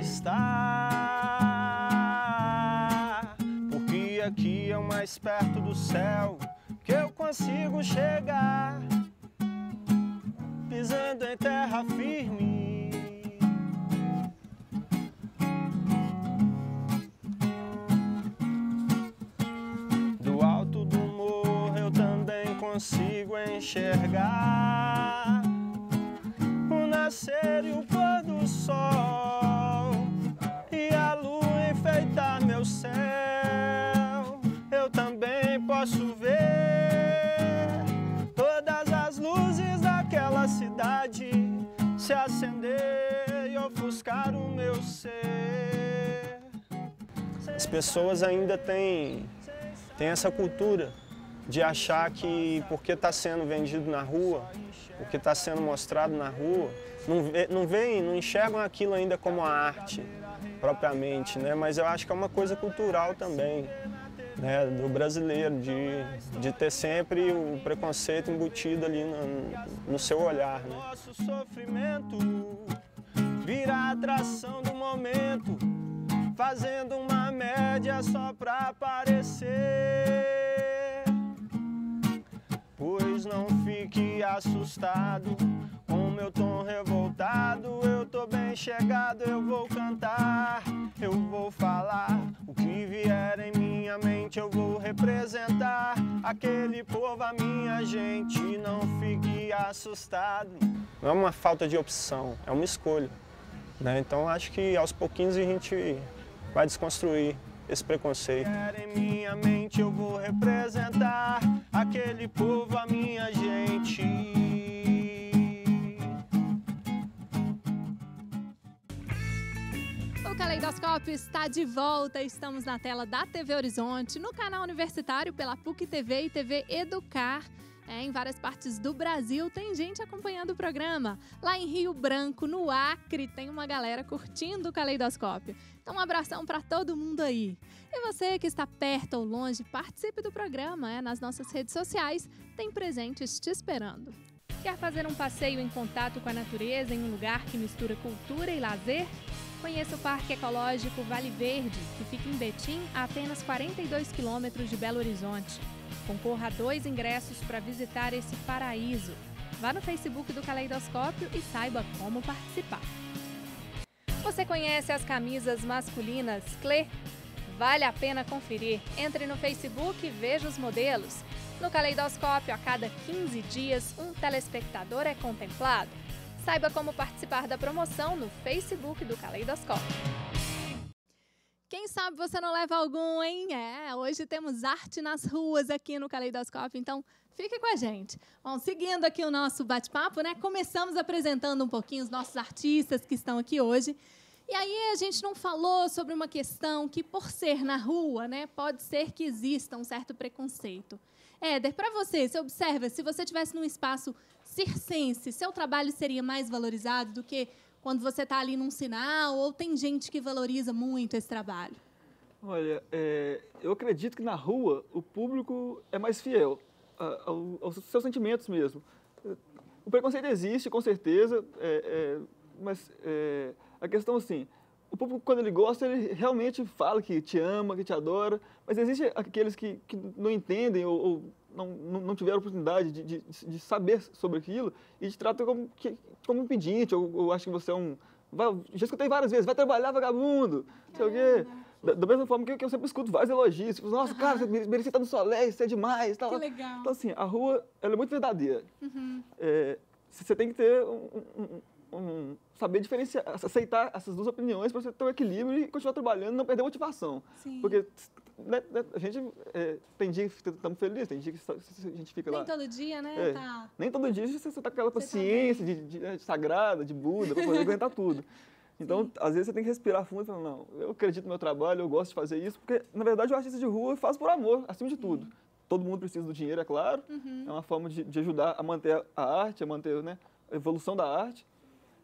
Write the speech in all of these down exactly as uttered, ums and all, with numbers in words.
estar, porque aqui é o mais perto do céu que eu consigo chegar, pisando em terra firme. Do alto do morro eu também consigo enxergar o nascer e o pôr do sol e a lua enfeitar meu céu. Eu também posso ver todas as luzes daquela cidade se acender e ofuscar o meu ser. As pessoas ainda têm, têm essa cultura de achar que porque está sendo vendido na rua, porque está sendo mostrado na rua, não, vê, não veem, não enxergam aquilo ainda como a arte propriamente, né? Mas eu acho que é uma coisa cultural também, né, do brasileiro, de, de ter sempre o preconceito embutido ali no, no seu olhar, né? Nosso sofrimento vira a atração do momento, fazendo uma média só pra aparecer. Pois não fique assustado com meu tom revoltado, eu tô bem chegado, eu vou cantar, eu vou falar, o que vier em minha mente eu vou representar, aquele povo, a minha gente, não fique assustado. Não é uma falta de opção, é uma escolha, né? Então acho que aos pouquinhos a gente vai desconstruir esse preconceito. Em minha mente eu vou representar aquele povo, a minha gente. O Caleidoscópio está de volta, estamos na tela da T V Horizonte, no canal universitário pela P U C T V e T V Educar. É, em várias partes do Brasil tem gente acompanhando o programa. Lá em Rio Branco, no Acre, tem uma galera curtindo o Caleidoscópio. Então um abração para todo mundo aí. E você que está perto ou longe, participe do programa. É, nas nossas redes sociais, tem presentes te esperando. Quer fazer um passeio em contato com a natureza em um lugar que mistura cultura e lazer? Conheça o Parque Ecológico Vale Verde, que fica em Betim, a apenas quarenta e dois quilômetros de Belo Horizonte. Concorra a dois ingressos para visitar esse paraíso. Vá no Facebook do Caleidoscópio e saiba como participar. Você conhece as camisas masculinas Clé? Vale a pena conferir. Entre no Facebook e veja os modelos. No Caleidoscópio, a cada quinze dias, um telespectador é contemplado. Saiba como participar da promoção no Facebook do Caleidoscópio. Quem sabe você não leva algum, hein? É, hoje temos arte nas ruas aqui no Caleidoscópio, então fique com a gente. Bom, seguindo aqui o nosso bate-papo, né? Começamos apresentando um pouquinho os nossos artistas que estão aqui hoje. E aí a gente não falou sobre uma questão que, por ser na rua, né, pode ser que exista um certo preconceito. Éder, para você, você observa, se você estivesse num espaço circense, seu trabalho seria mais valorizado do que quando você está ali num sinal, ou tem gente que valoriza muito esse trabalho? Olha, é, eu acredito que na rua o público é mais fiel a, ao, aos seus sentimentos mesmo. O preconceito existe, com certeza, é, é, mas é, a questão assim, o público, quando ele gosta, ele realmente fala que te ama, que te adora, mas existem aqueles que, que não entendem ou, ou não, não tiveram oportunidade de, de, de saber sobre aquilo e te tratam como, que, como um pedinte, ou, ou acho que você é um... Vai, já escutei várias vezes, vai trabalhar, vagabundo, não sei o quê. Da, da mesma forma que, que eu sempre escuto vários elogios, tipo, nossa, uhum. cara, você merecia estar no Solé, isso é demais. Tal. Que legal. Então, assim, a rua, ela é muito verdadeira. Uhum. É, você tem que ter um... um Um, saber diferenciar, aceitar essas duas opiniões para você ter um equilíbrio e continuar trabalhando e não perder a motivação. Sim. Porque né, né, a gente é, tem dia que estamos felizes, tem dia que a gente fica nem lá... Nem todo dia, né? É, tá. Nem todo dia você está com aquela paciência de, de, de sagrada, de Buda, para poder aguentar tudo. Então, sim, às vezes você tem que respirar fundo e falar, não, eu acredito no meu trabalho, eu gosto de fazer isso, porque, na verdade, o artista de rua faz por amor, acima de tudo. Sim. Todo mundo precisa do dinheiro, é claro. Uhum. É uma forma de, de ajudar a manter a arte, a manter, né, a evolução da arte.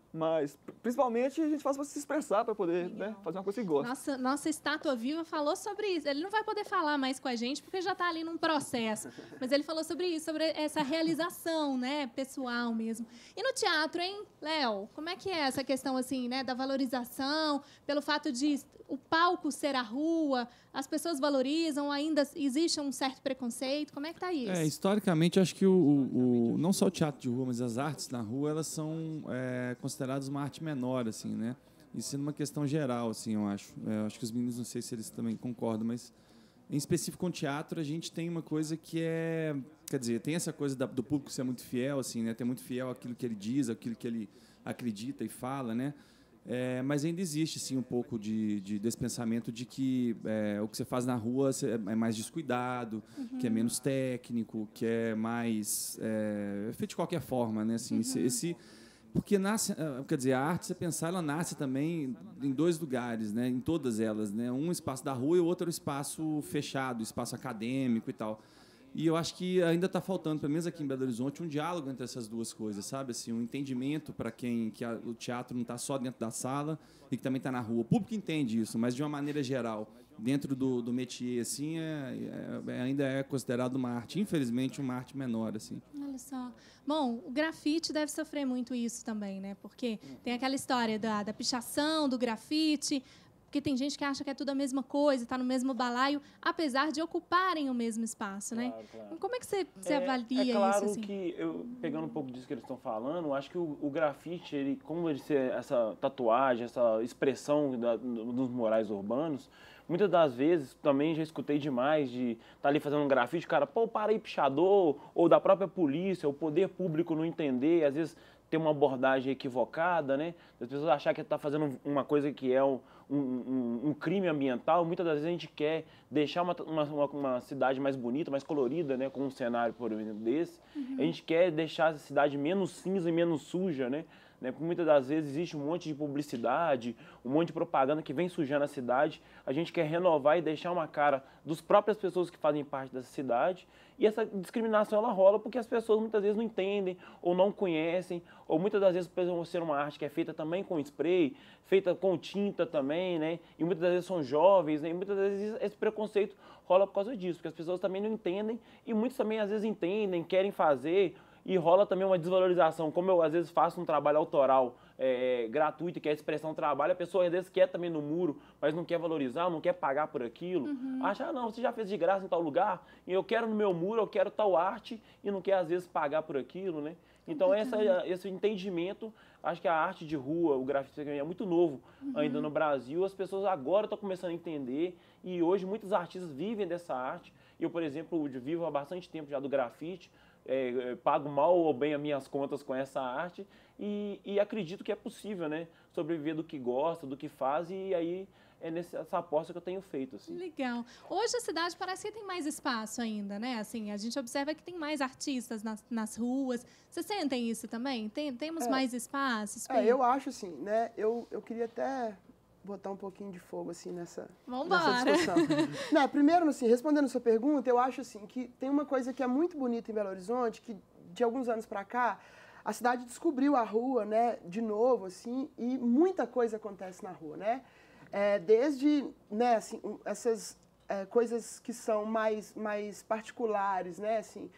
Mas, principalmente, a gente faz para se expressar, para poder, né, fazer uma coisa que gosta. Nossa, nossa estátua viva falou sobre isso. Ele não vai poder falar mais com a gente, porque já está ali num processo. Mas ele falou sobre isso, sobre essa realização, né, pessoal mesmo. E no teatro, hein, Léo? Como é que é essa questão, assim, né, da valorização, pelo fato de o palco ser a rua, as pessoas valorizam, ainda existe um certo preconceito? Como é que está isso? É, historicamente, acho que o, o, o, não só o teatro de rua, mas as artes na rua, elas são é, consideradas uma arte menor, assim, né? Isso é uma questão geral, assim, eu acho. É, eu acho que os meninos, não sei se eles também concordam, mas em específico com o teatro, a gente tem uma coisa que é... Quer dizer, tem essa coisa da, do público ser muito fiel, assim, né? Ter muito fiel àquilo que ele diz, àquilo que ele acredita e fala, né? É, mas ainda existe, sim, um pouco de, de, desse pensamento de que é, o que você faz na rua é mais descuidado, uhum. que é menos técnico, que é mais... É, feito de qualquer forma, né? Assim, uhum. esse, esse, porque nasce... Quer dizer, a arte, se você pensar, ela nasce também em dois lugares, né? Em todas elas, né? Um espaço da rua e o outro espaço fechado, espaço acadêmico e tal. E eu acho que ainda está faltando, pelo menos aqui em Belo Horizonte, um diálogo entre essas duas coisas, sabe? Assim, um entendimento para quem que a, o teatro não está só dentro da sala e que também está na rua. O público entende isso, mas de uma maneira geral, dentro do, do métier, assim, é, é, ainda é considerado uma arte, infelizmente, uma arte menor, assim. Olha só. Bom, o grafite deve sofrer muito isso também, né? Porque tem aquela história da, da pichação, do grafite... Porque tem gente que acha que é tudo a mesma coisa, está no mesmo balaio, apesar de ocuparem o mesmo espaço, né? Claro, claro. Como é que você, você é, avalia isso? É claro assim? que, eu, pegando um pouco disso que eles estão falando, acho que o, o grafite, ele, como ele ser essa tatuagem, essa expressão da, dos murais urbanos, muitas das vezes, também já escutei demais de estar tá ali fazendo um grafite, o cara, pô, para aí, pichador, ou da própria polícia, o poder público não entender, às vezes ter uma abordagem equivocada, né? As pessoas achar que está fazendo uma coisa que é um, um, um crime ambiental. Muitas das vezes a gente quer deixar uma, uma, uma cidade mais bonita, mais colorida, né? Com um cenário, por exemplo, desse. Uhum. A gente quer deixar a cidade menos cinza e menos suja, né? Né? Porque muitas das vezes existe um monte de publicidade, um monte de propaganda que vem sujando a cidade. A gente quer renovar e deixar uma cara das próprias pessoas que fazem parte dessa cidade. E essa discriminação, ela rola porque as pessoas muitas vezes não entendem ou não conhecem, ou muitas das vezes por ser uma arte que é feita também com spray, feita com tinta também, né? E muitas das vezes são jovens, né? E muitas vezes esse preconceito rola por causa disso, porque as pessoas também não entendem e muitos também às vezes entendem, querem fazer. E rola também uma desvalorização. Como eu, às vezes, faço um trabalho autoral é, gratuito, que é a expressão trabalho, a pessoa, às vezes, quer também no muro, mas não quer valorizar, não quer pagar por aquilo. Uhum. Acha, ah, não, você já fez de graça em tal lugar, e eu quero no meu muro, eu quero tal arte, e não quer, às vezes, pagar por aquilo, né? Então, essa, esse entendimento, acho que a arte de rua, o grafite é muito novo uhum. ainda no Brasil. As pessoas agora estão começando a entender, e hoje muitos artistas vivem dessa arte. Eu, por exemplo, vivo há bastante tempo já do grafite, É, pago mal ou bem as minhas contas com essa arte e, e acredito que é possível, né? Sobreviver do que gosta, do que faz, e aí é nessa aposta que eu tenho feito. Assim. Legal. Hoje a cidade parece que tem mais espaço ainda, né? Assim, a gente observa que tem mais artistas nas, nas ruas. Vocês sentem isso também? Tem, temos é, mais espaços? É, eu acho assim, né? Eu, eu queria até botar um pouquinho de fogo, assim, nessa, nessa discussão. Não, primeiro, assim, respondendo a sua pergunta, eu acho, assim, que tem uma coisa que é muito bonita em Belo Horizonte, que de alguns anos para cá, a cidade descobriu a rua, né, de novo, assim, e muita coisa acontece na rua, né? É, desde, né, assim, essas é, coisas que são mais, mais particulares, né, assim,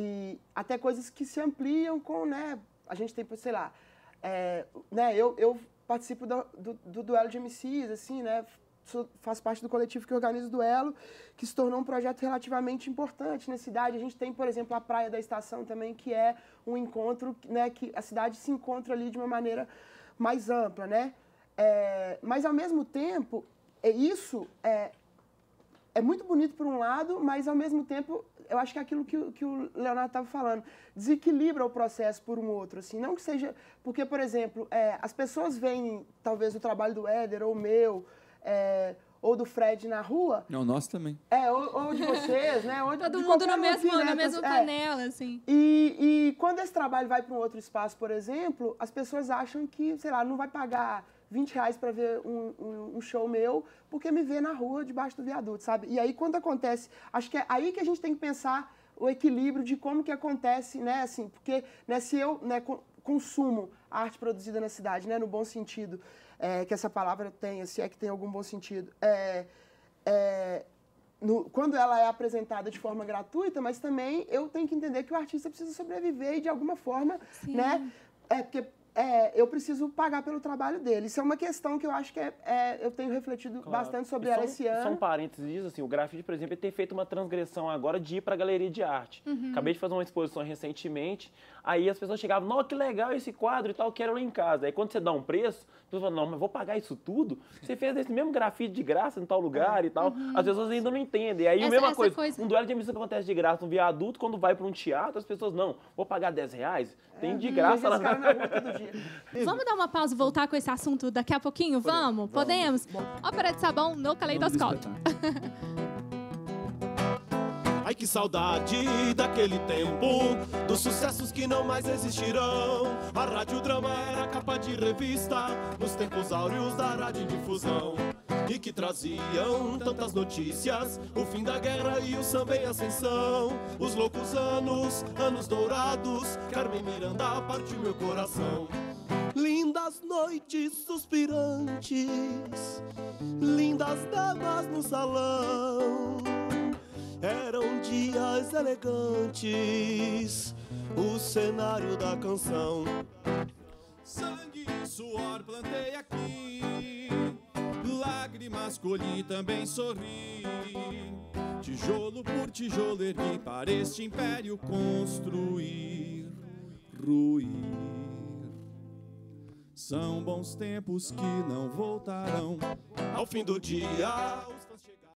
e até coisas que se ampliam com, né, a gente tem, sei lá, é, né, eu... eu participo do, do, do duelo de M Cs, assim, né? Sou, faço parte do coletivo que organiza o duelo, que se tornou um projeto relativamente importante na cidade. A gente tem, por exemplo, a Praia da Estação também, que é um encontro, né? Que a cidade se encontra ali de uma maneira mais ampla, né? É, mas, ao mesmo tempo, é isso é, é muito bonito por um lado, mas, ao mesmo tempo, eu acho que é aquilo que, que o Leonardo estava falando, desequilibra o processo por um outro, assim, não que seja... Porque, por exemplo, é, as pessoas veem, talvez, o trabalho do Éder, ou o meu, é, ou do Fred na rua... Não, o nosso também. É, ou, ou de vocês, né? Ou Todo de mundo no um mesmo, aqui, né? na mesma é. panela, assim. E, e quando esse trabalho vai para um outro espaço, por exemplo, as pessoas acham que, sei lá, não vai pagar vinte reais para ver um, um, um show meu, porque me vê na rua, debaixo do viaduto, sabe? E aí, quando acontece... Acho que é aí que a gente tem que pensar o equilíbrio de como que acontece, né? Assim, porque, né, se eu... Né, consumo a arte produzida na cidade, né, no bom sentido é, que essa palavra tenha, se é que tem algum bom sentido, é, é, no, quando ela é apresentada de forma gratuita, mas também eu tenho que entender que o artista precisa sobreviver e de alguma forma, Sim. né, é porque É, eu preciso pagar pelo trabalho dele. Isso é uma questão que eu acho que é, é, eu tenho refletido claro. bastante sobre ela esse ano. São parênteses, assim, o grafite, por exemplo, ele tem feito uma transgressão agora de ir para a galeria de arte. Uhum. Acabei de fazer uma exposição recentemente, aí as pessoas chegavam, nossa, que legal esse quadro e tal, quero lá em casa. Aí quando você dá um preço, as pessoas falam, não, mas vou pagar isso tudo? Você fez esse mesmo grafite de graça em tal lugar é. e tal. Uhum. As pessoas ainda não entendem. Aí a mesma coisa, coisa, um duelo de admissão que acontece de graça no viaduto, quando vai para um teatro, as pessoas, não, vou pagar dez reais? Tem de graça lá. Vamos dar uma pausa e voltar com esse assunto daqui a pouquinho? Vamos? Podemos? Podemos? Ópera de Sabão no Caleidoscópio. Ai, que saudade daquele tempo, dos sucessos que não mais existirão. A radiodrama era capa de revista, nos tempos áureos da radiodifusão. E que traziam tantas notícias, o fim da guerra e o samba em ascensão. Os loucos anos, anos dourados, Carmen Miranda partiu meu coração. Lindas noites suspirantes, lindas damas no salão. Eram dias elegantes, o cenário da canção. Sangue e suor plantei aqui, lágrimas colhi, também sorri. Tijolo por tijolo ergui para este império construir, ruir. São bons tempos que não voltarão. Ao fim do dia